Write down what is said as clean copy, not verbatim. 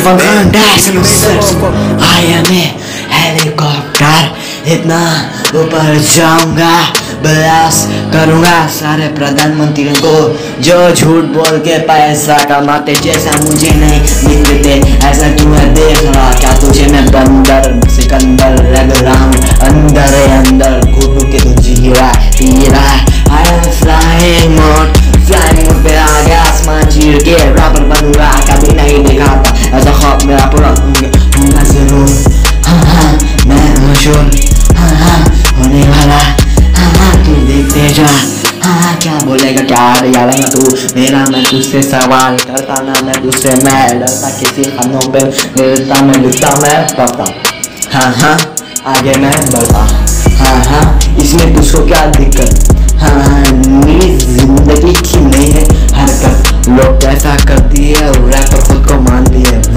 Irfan Khan dash I am a helicopter, इतना ऊपर जाऊंगा, ब्लास्ट करूंगा सारे प्रधानमंत्रियों को जो झूठ बोल के पैसा कमाते, जैसा मुझे नहीं दिखते ऐसा तुम्हें देख रहा, क्या तुझे मैं बंदर सिकंदर लग रहा हूँ, अंदर अंदर घुट के तू जी रहा पी रहा। I am flying mode, flying mode पे आ गया, आसमान चीर के रैपर बनूंगा, कभी नहीं देखा था ऐसा ख्वाब मेरा पूरा होगा जरूर। हाँ मैं मशहूर, हाँ होने वाला, हाँ तू देखते जा, हाँ क्या बोलेगा क्या यार तू मेरा, मैं तुझसे सवाल करता ना, मैं तुझसे मैं डरता, किसी खानों पे लेता मैं लिखता मैं पढ़ता, हाँ आगे मैं बढ़ता, हाँ इसमें तुझको क्या दिक्कत, हाँ मेरी जिंदगी की नहीं है हरकत, लोग कैसा करती है रैपर खुद को मानती है।